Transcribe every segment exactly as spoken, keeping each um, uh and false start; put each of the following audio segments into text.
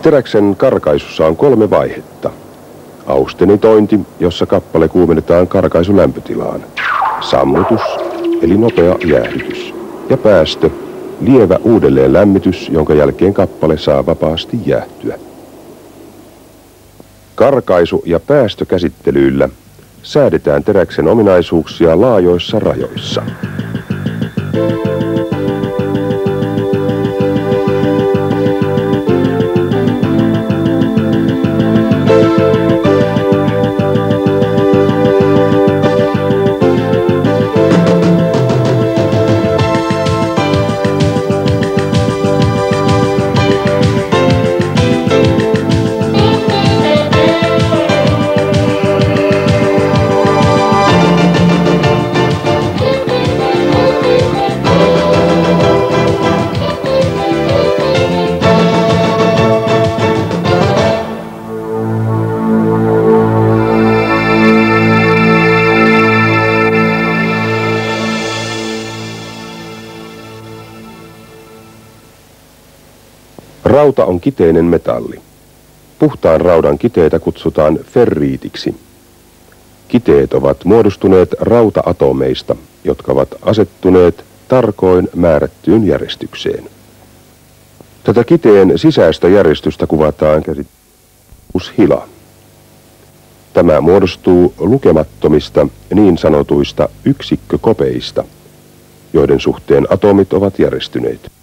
Teräksen karkaisussa on kolme vaihetta. Austenitointi, jossa kappale kuumennetaan karkaisulämpötilaan. Sammutus, eli nopea jäähdytys. Ja päästö, lievä uudelleen lämmitys, jonka jälkeen kappale saa vapaasti jäähtyä. Karkaisu- ja päästökäsittelyillä säädetään teräksen ominaisuuksia laajoissa rajoissa. Rauta on kiteinen metalli. Puhtaan raudan kiteitä kutsutaan ferriitiksi. Kiteet ovat muodostuneet rauta-atomeista, jotka ovat asettuneet tarkoin määrättyyn järjestykseen. Tätä kiteen sisäistä järjestystä kuvataan käsitteellä. Tämä muodostuu lukemattomista niin sanotuista yksikkökopeista, joiden suhteen atomit ovat järjestyneet.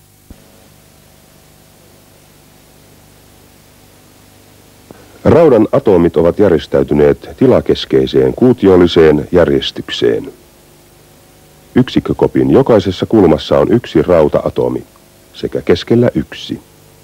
Raudan atomit ovat järjestäytyneet tilakeskeiseen kuutiolliseen järjestykseen. Yksikkökopin jokaisessa kulmassa on yksi rauta-atomi, sekä keskellä yksi.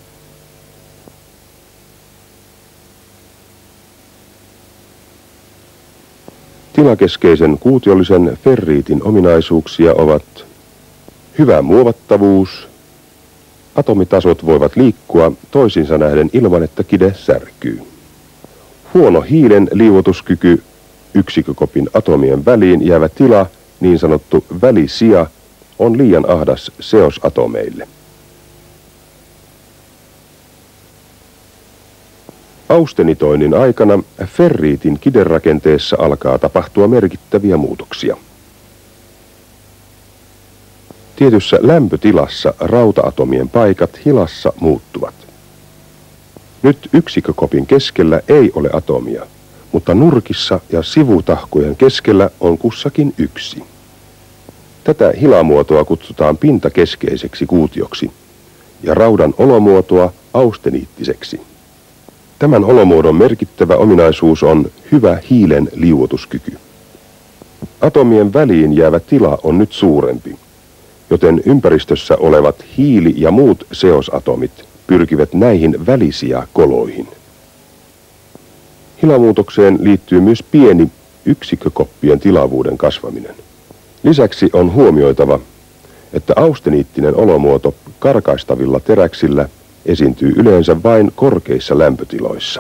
Tilakeskeisen kuutiollisen ferriitin ominaisuuksia ovat hyvä muovattavuus, atomitasot voivat liikkua toisiinsa nähden ilman, että kide särkyy. Huono hiilen liuotuskyky, yksikkökopin atomien väliin jäävä tila, niin sanottu välisija, on liian ahdas seosatomeille. Austenitoinnin aikana ferriitin kiderakenteessa alkaa tapahtua merkittäviä muutoksia. Tietyssä lämpötilassa rauta-atomien paikat hilassa muuttuvat. Nyt yksikkökopin keskellä ei ole atomia, mutta nurkissa ja sivutahkojen keskellä on kussakin yksi. Tätä hilamuotoa kutsutaan pintakeskeiseksi kuutioksi ja raudan olomuotoa austeniittiseksi. Tämän olomuodon merkittävä ominaisuus on hyvä hiilen liuotuskyky. Atomien väliin jäävä tila on nyt suurempi, joten ympäristössä olevat hiili- ja muut seosatomit pyrkivät näihin välisiä koloihin. Hilamuutokseen liittyy myös pieni yksikkökoppien tilavuuden kasvaminen. Lisäksi on huomioitava, että austeniittinen olomuoto karkaistavilla teräksillä esiintyy yleensä vain korkeissa lämpötiloissa.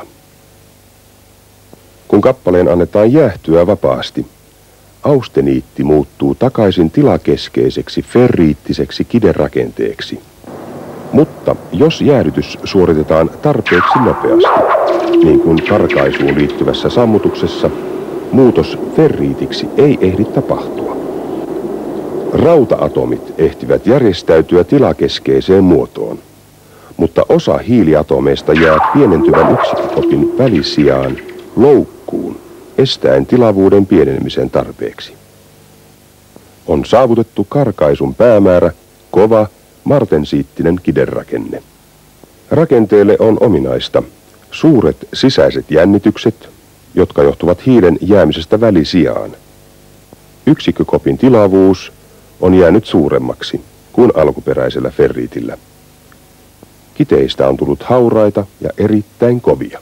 Kun kappaleen annetaan jäähtyä vapaasti, austeniitti muuttuu takaisin tilakeskeiseksi ferriittiseksi kiderakenteeksi. Mutta jos jäähdytys suoritetaan tarpeeksi nopeasti, niin kuin karkaisuun liittyvässä sammutuksessa, muutos ferriitiksi ei ehdi tapahtua. Rauta-atomit ehtivät järjestäytyä tilakeskeiseen muotoon, mutta osa hiiliatomeista jää pienentyvän yksikkökopin välisijaan loukkuun, estäen tilavuuden pienenemisen tarpeeksi. On saavutettu karkaisun päämäärä, kova, martensiittinen kiderakenne. Rakenteelle on ominaista suuret sisäiset jännitykset, jotka johtuvat hiilen jäämisestä välisijaan. Yksikkökopin tilavuus on jäänyt suuremmaksi kuin alkuperäisellä ferriitillä. Kiteistä on tullut hauraita ja erittäin kovia.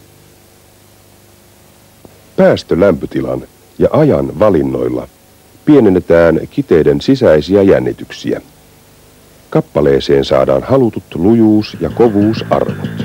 Päästölämpötilan ja ajan valinnoilla pienennetään kiteiden sisäisiä jännityksiä. Kappaleeseen saadaan halutut lujuus- ja kovuusarvot.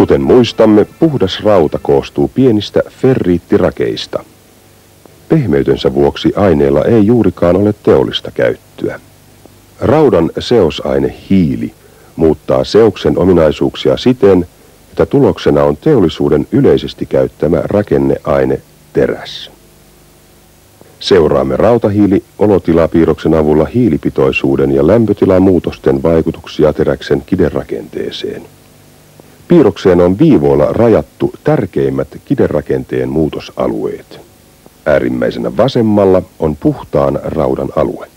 Kuten muistamme, puhdas rauta koostuu pienistä ferriittirakeista. Pehmeytensä vuoksi aineella ei juurikaan ole teollista käyttöä. Raudan seosaine hiili muuttaa seoksen ominaisuuksia siten, että tuloksena on teollisuuden yleisesti käyttämä rakenneaine teräs. Seuraamme rautahiili-olotilapiirroksen avulla hiilipitoisuuden ja lämpötilan muutosten vaikutuksia teräksen kiderakenteeseen. Piirrokseen on viivoilla rajattu tärkeimmät kiderakenteen muutosalueet. Äärimmäisenä vasemmalla on puhtaan raudan alue.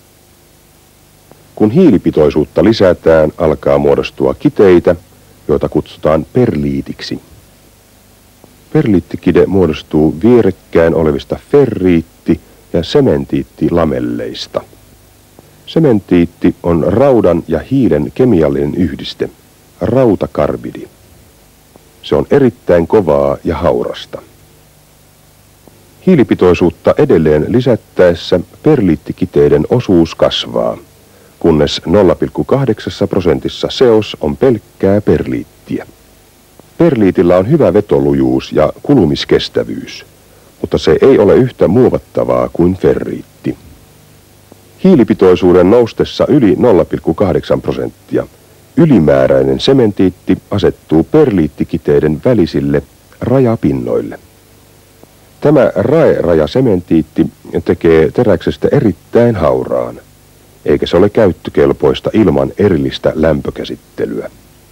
Kun hiilipitoisuutta lisätään, alkaa muodostua kiteitä, joita kutsutaan perliitiksi. Perliittikide muodostuu vierekkäin olevista ferriitti- ja sementiittilamelleista. Sementiitti on raudan ja hiilen kemiallinen yhdiste, rautakarbidi. Se on erittäin kovaa ja haurasta. Hiilipitoisuutta edelleen lisättäessä perliittikiteiden osuus kasvaa, kunnes nolla pilkku kahdeksan prosentissa seos on pelkkää perliittiä. Perliitillä on hyvä vetolujuus ja kulumiskestävyys, mutta se ei ole yhtä muovattavaa kuin ferriitti. Hiilipitoisuuden noustessa yli nolla pilkku kahdeksan prosenttia ylimääräinen sementiitti asettuu perliittikiteiden välisille rajapinnoille. Tämä rae-rajasementiitti tekee teräksestä erittäin hauraan, eikä se ole käyttökelpoista ilman erillistä lämpökäsittelyä.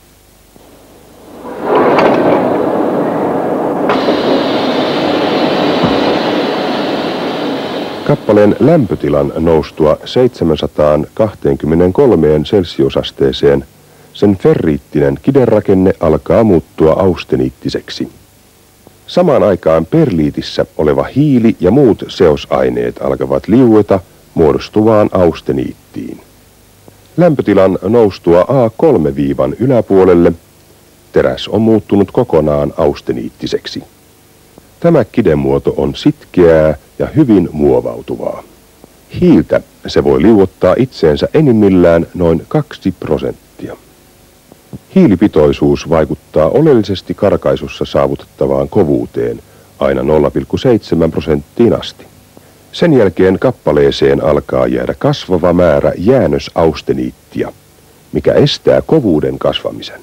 Kappaleen lämpötilan noustua seitsemänsataakaksikymmentäkolme celsiusasteeseen sen ferriittinen kiderakenne alkaa muuttua austeniittiseksi. Samaan aikaan perliitissä oleva hiili ja muut seosaineet alkavat liueta muodostuvaan austeniittiin. Lämpötilan noustua A kolme viivan yläpuolelle teräs on muuttunut kokonaan austeniittiseksi. Tämä kidemuoto on sitkeää ja hyvin muovautuvaa. Hiiltä se voi liuottaa itseensä enimmillään noin kaksi prosenttia. Hiilipitoisuus vaikuttaa oleellisesti karkaisussa saavutettavaan kovuuteen aina nolla pilkku seitsemän prosenttiin asti. Sen jälkeen kappaleeseen alkaa jäädä kasvava määrä jäännösausteniittia, mikä estää kovuuden kasvamisen.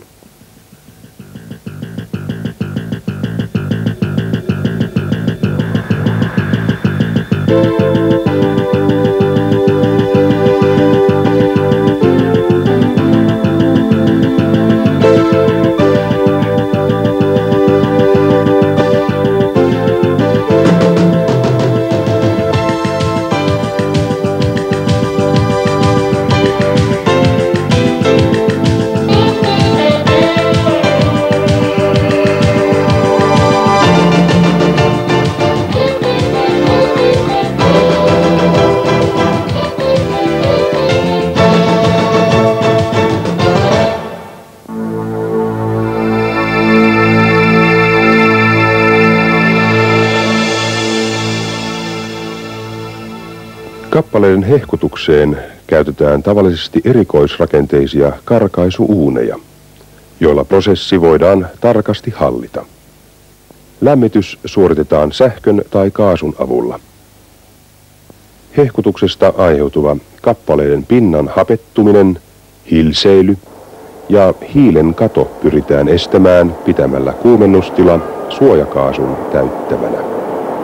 Kappaleiden hehkutukseen käytetään tavallisesti erikoisrakenteisia karkaisuuuneja, joilla prosessi voidaan tarkasti hallita. Lämmitys suoritetaan sähkön tai kaasun avulla. Hehkutuksesta aiheutuva kappaleiden pinnan hapettuminen, hilseily ja hiilen kato pyritään estämään pitämällä kuumennustila suojakaasun täyttävänä.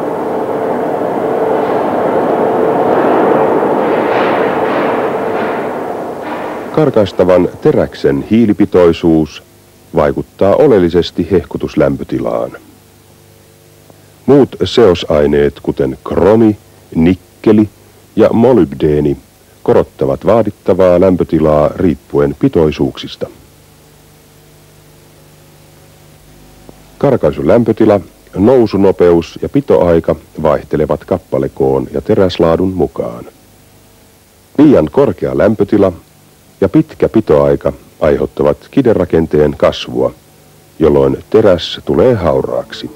Karkaistavan teräksen hiilipitoisuus vaikuttaa oleellisesti hehkutuslämpötilaan. Muut seosaineet, kuten kromi, nikkeli ja molybdeeni, korottavat vaadittavaa lämpötilaa riippuen pitoisuuksista. Karkaisun lämpötila, nousunopeus ja pitoaika vaihtelevat kappalekoon ja teräslaadun mukaan. Liian korkea lämpötila ja pitkä pitoaika aiheuttavat kiderakenteen kasvua, jolloin teräs tulee hauraaksi.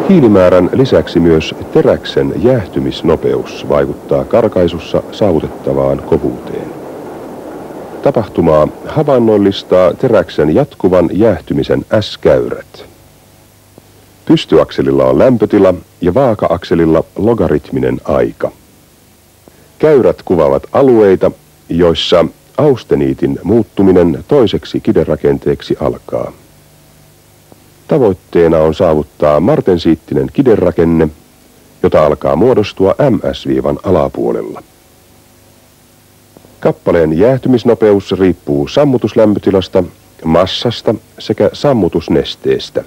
Hiilimäärän lisäksi myös teräksen jäähtymisnopeus vaikuttaa karkaisussa saavutettavaan kovuuteen. Tapahtumaa havainnollistaa teräksen jatkuvan jäähtymisen S-käyrät. Pystyakselilla on lämpötila ja vaaka-akselilla logaritminen aika. Käyrät kuvaavat alueita, joissa austeniitin muuttuminen toiseksi kiderakenteeksi alkaa. Tavoitteena on saavuttaa martensiittinen kiderakenne, jota alkaa muodostua M S-viivan alapuolella. Kappaleen jäähtymisnopeus riippuu sammutuslämpötilasta, massasta sekä sammutusnesteestä.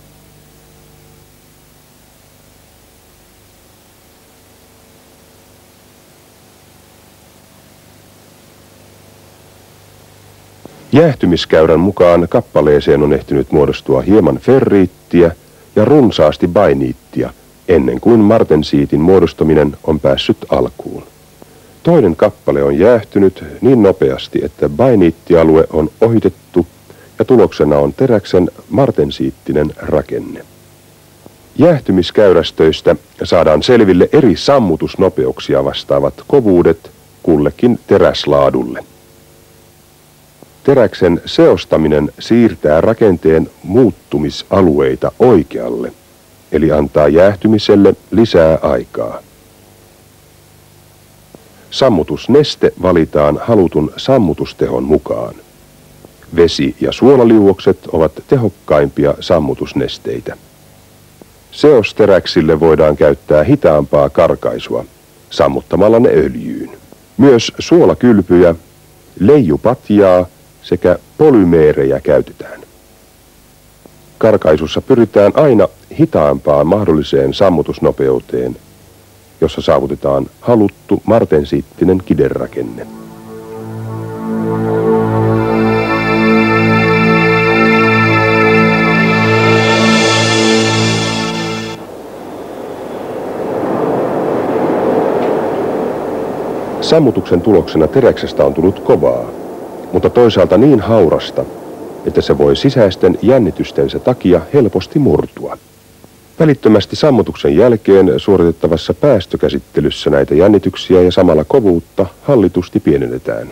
Jäähtymiskäyrän mukaan kappaleeseen on ehtinyt muodostua hieman ferriittiä ja runsaasti bainiittia ennen kuin martensiitin muodostuminen on päässyt alkuun. Toinen kappale on jäähtynyt niin nopeasti, että bainiittialue on ohitettu ja tuloksena on teräksen martensiittinen rakenne. Jäähtymiskäyrästöistä saadaan selville eri sammutusnopeuksia vastaavat kovuudet kullekin teräslaadulle. Teräksen seostaminen siirtää rakenteen muuttumisalueita oikealle, eli antaa jäähtymiselle lisää aikaa. Sammutusneste valitaan halutun sammutustehon mukaan. Vesi- ja suolaliuokset ovat tehokkaimpia sammutusnesteitä. Seosteräksille voidaan käyttää hitaampaa karkaisua sammuttamalla ne öljyyn. Myös suolakylpyjä, leijupatjaa sekä polymeerejä käytetään. Karkaisussa pyritään aina hitaampaan mahdolliseen sammutusnopeuteen, jossa saavutetaan haluttu martensiittinen kiderakenne. Sammutuksen tuloksena teräksestä on tullut kovaa, mutta toisaalta niin haurasta, että se voi sisäisten jännitystensä takia helposti murtua. Välittömästi sammutuksen jälkeen suoritettavassa päästökäsittelyssä näitä jännityksiä ja samalla kovuutta hallitusti pienennetään.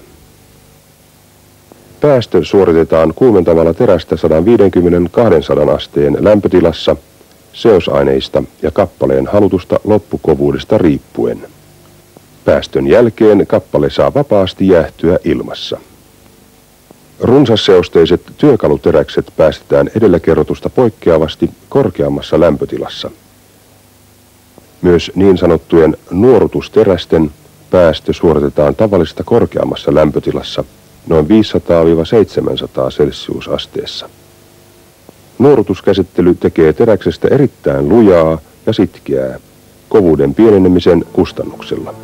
Päästö suoritetaan kuumentamalla terästä sata viisikymmentä kaksisataa asteen lämpötilassa seosaineista ja kappaleen halutusta loppukovuudesta riippuen. Päästön jälkeen kappale saa vapaasti jäähtyä ilmassa. Runsasseosteiset työkaluteräkset päästetään edellä kerrotusta poikkeavasti korkeammassa lämpötilassa. Myös niin sanottujen nuorutusterästen päästö suoritetaan tavallista korkeammassa lämpötilassa noin viisisataa seitsemänsataa celsiusasteessa. Nuorutuskäsittely tekee teräksestä erittäin lujaa ja sitkeää kovuuden pienenemisen kustannuksella.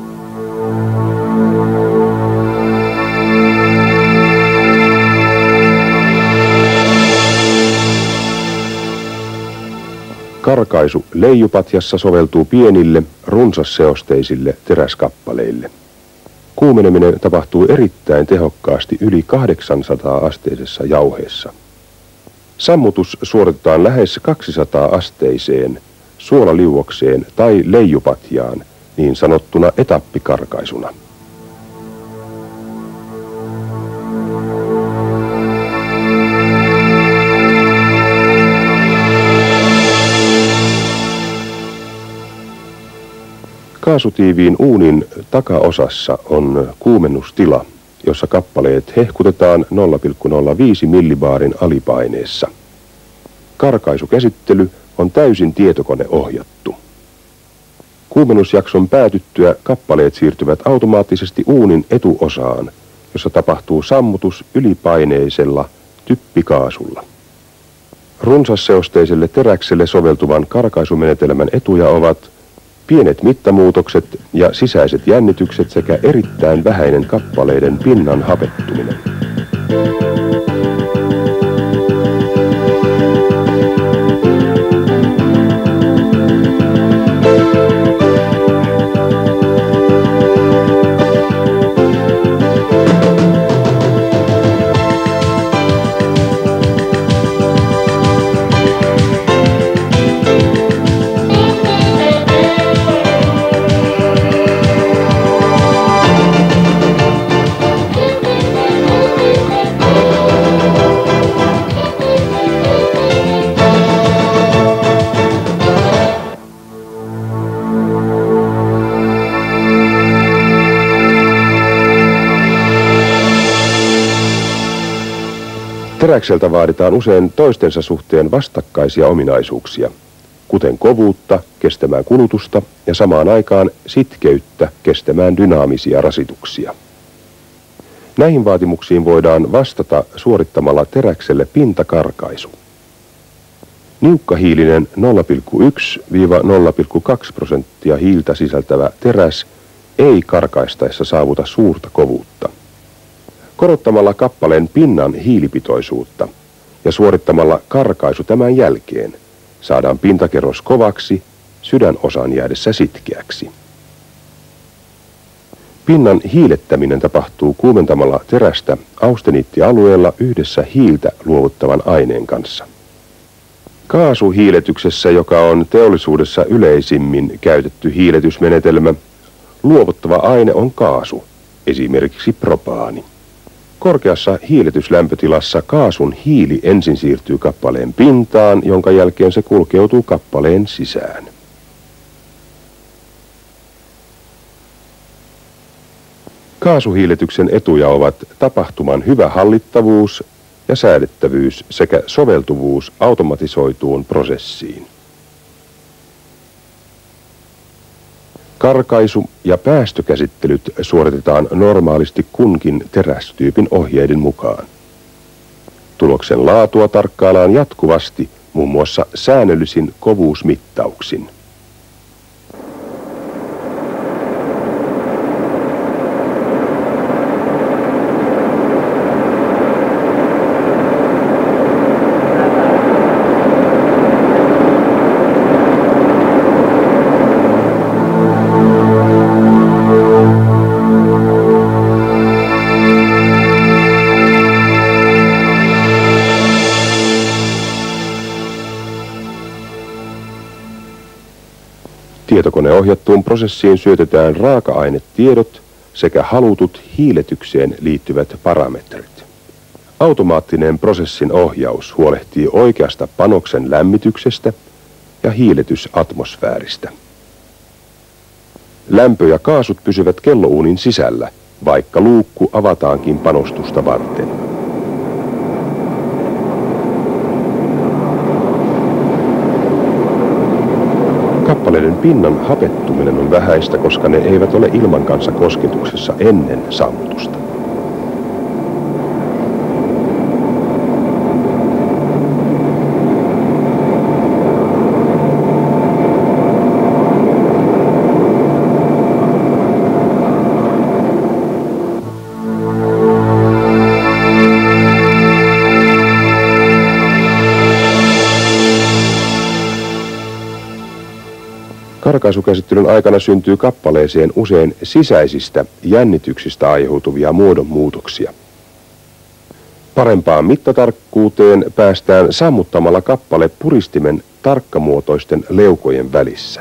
Karkaisu leijupatjassa soveltuu pienille, runsasseosteisille teräskappaleille. Kuumeneminen tapahtuu erittäin tehokkaasti yli kahdeksansataa asteisessa jauheessa. Sammutus suoritetaan lähes kaksisataa asteiseen suolaliuokseen tai leijupatjaan niin sanottuna etappikarkaisuna. Kaasutiiviin uunin takaosassa on kuumennustila, jossa kappaleet hehkutetaan nolla pilkku nolla viisi millibaarin alipaineessa. Karkaisukäsittely on täysin tietokoneohjattu. Kuumennusjakson päätyttyä kappaleet siirtyvät automaattisesti uunin etuosaan, jossa tapahtuu sammutus ylipaineisella typpikaasulla. Runsasseosteiselle teräkselle soveltuvan karkaisumenetelmän etuja ovat pienet mittamuutokset ja sisäiset jännitykset sekä erittäin vähäinen kappaleiden pinnan hapettuminen. Teräkseltä vaaditaan usein toistensa suhteen vastakkaisia ominaisuuksia, kuten kovuutta kestämään kulutusta ja samaan aikaan sitkeyttä kestämään dynaamisia rasituksia. Näihin vaatimuksiin voidaan vastata suorittamalla teräkselle pintakarkaisu. Niukkahiilinen nolla pilkku yksi nolla pilkku kaksi prosenttia hiiltä sisältävä teräs ei karkaistaessa saavuta suurta kovuutta. Korottamalla kappaleen pinnan hiilipitoisuutta ja suorittamalla karkaisu tämän jälkeen saadaan pintakerros kovaksi sydänosan jäädessä sitkeäksi. Pinnan hiilettäminen tapahtuu kuumentamalla terästä austeniittialueella yhdessä hiiltä luovuttavan aineen kanssa. Kaasuhiiletyksessä, joka on teollisuudessa yleisimmin käytetty hiiletysmenetelmä, luovuttava aine on kaasu, esimerkiksi propaani. Korkeassa hiiletyslämpötilassa kaasun hiili ensin siirtyy kappaleen pintaan, jonka jälkeen se kulkeutuu kappaleen sisään. Kaasuhiiletyksen etuja ovat tapahtuman hyvä hallittavuus ja säädettävyys sekä soveltuvuus automatisoituun prosessiin. Karkaisu ja päästökäsittelyt suoritetaan normaalisti kunkin terästyypin ohjeiden mukaan. Tuloksen laatua tarkkaillaan jatkuvasti muun muassa säännöllisin kovuusmittauksin. Tietokoneohjattuun prosessiin syötetään raaka-ainetiedot sekä halutut hiiletykseen liittyvät parametrit. Automaattinen prosessin ohjaus huolehtii oikeasta panoksen lämmityksestä ja hiiletysatmosfääristä. Lämpö ja kaasut pysyvät kellouunin sisällä, vaikka luukku avataankin panostusta varten. Kappaleiden pinnan hapettuminen on vähäistä, koska ne eivät ole ilman kanssa kosketuksessa ennen sammutusta. Karkaisukäsittelyn aikana syntyy kappaleeseen usein sisäisistä jännityksistä aiheutuvia muodonmuutoksia. Parempaan mittatarkkuuteen päästään sammuttamalla kappale puristimen tarkkamuotoisten leukojen välissä.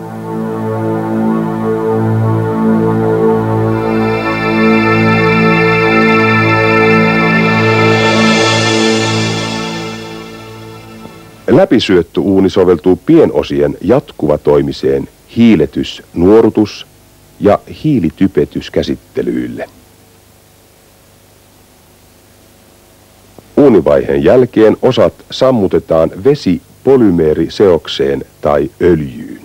Läpisyötty uuni soveltuu pienosien jatkuvatoimiseen hiiletys-, nuorutus- ja hiilitypetyskäsittelyille. Uunivaiheen jälkeen osat sammutetaan vesi-polymeeriseokseen tai öljyyn.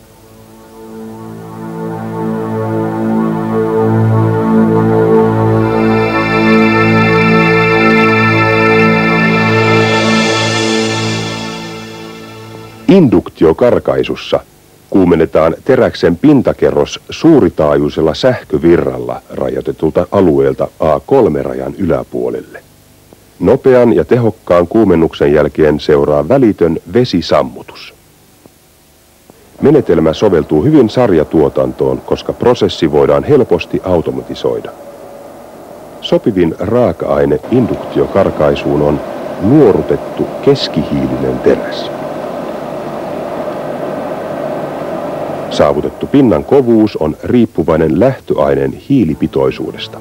Induktiokarkaisussa kuumennetaan teräksen pintakerros suuritaajuisella sähkövirralla rajoitetulta alueelta A kolme rajan yläpuolelle. Nopean ja tehokkaan kuumennuksen jälkeen seuraa välitön vesisammutus. Menetelmä soveltuu hyvin sarjatuotantoon, koska prosessi voidaan helposti automatisoida. Sopivin raaka-aine induktiokarkaisuun on nuorutettu keskihiilinen teräs. Saavutettu pinnan kovuus on riippuvainen lähtöaineen hiilipitoisuudesta.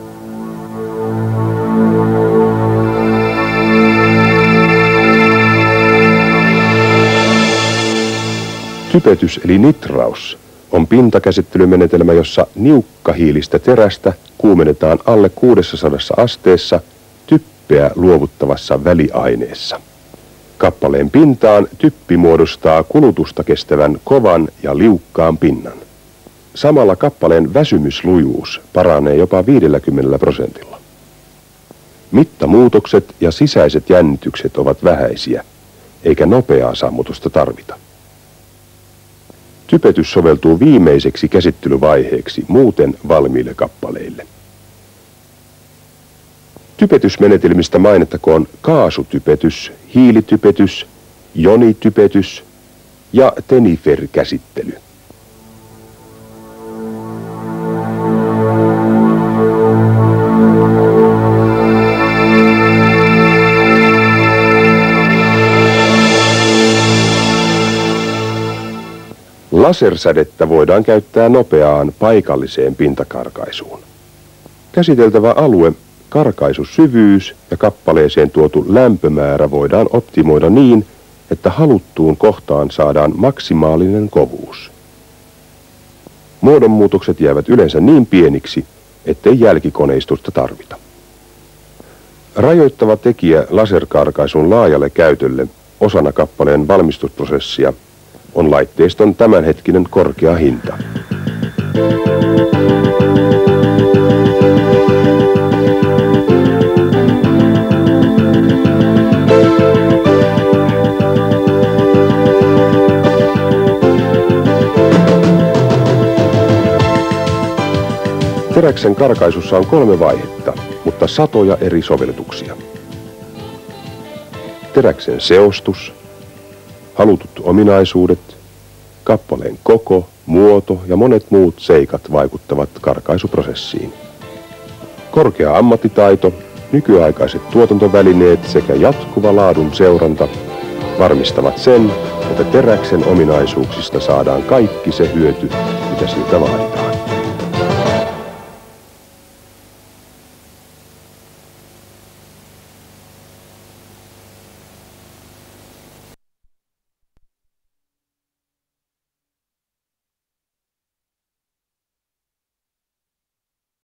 Typetys eli nitraus on pintakäsittelymenetelmä, jossa niukkahiilistä terästä kuumennetaan alle kuusisataa asteessa typpeen typpeä luovuttavassa väliaineessa. Kappaleen pintaan typpi muodostaa kulutusta kestävän kovan ja liukkaan pinnan. Samalla kappaleen väsymyslujuus paranee jopa viidelläkymmenellä prosentilla. Mittamuutokset ja sisäiset jännitykset ovat vähäisiä, eikä nopeaa sammutusta tarvita. Typetys soveltuu viimeiseksi käsittelyvaiheeksi muuten valmiille kappaleille. Typetysmenetelmistä mainittakoon kaasutypetys, hiilitypetys, jonitypetys ja Tenifer-käsittely. Lasersädettä voidaan käyttää nopeaan paikalliseen pintakarkaisuun. Käsiteltävä alue, karkaisusyvyys ja kappaleeseen tuotu lämpömäärä voidaan optimoida niin, että haluttuun kohtaan saadaan maksimaalinen kovuus. Muodonmuutokset jäävät yleensä niin pieniksi, ettei jälkikoneistusta tarvita. Rajoittava tekijä laserkarkaisun laajalle käytölle osana kappaleen valmistusprosessia on laitteiston tämänhetkinen korkea hinta. Teräksen karkaisussa on kolme vaihetta, mutta satoja eri sovellutuksia. Teräksen seostus, halutut ominaisuudet, kappaleen koko, muoto ja monet muut seikat vaikuttavat karkaisuprosessiin. Korkea ammattitaito, nykyaikaiset tuotantovälineet sekä jatkuva laadun seuranta varmistavat sen, että teräksen ominaisuuksista saadaan kaikki se hyöty, mitä siltä vaaditaan.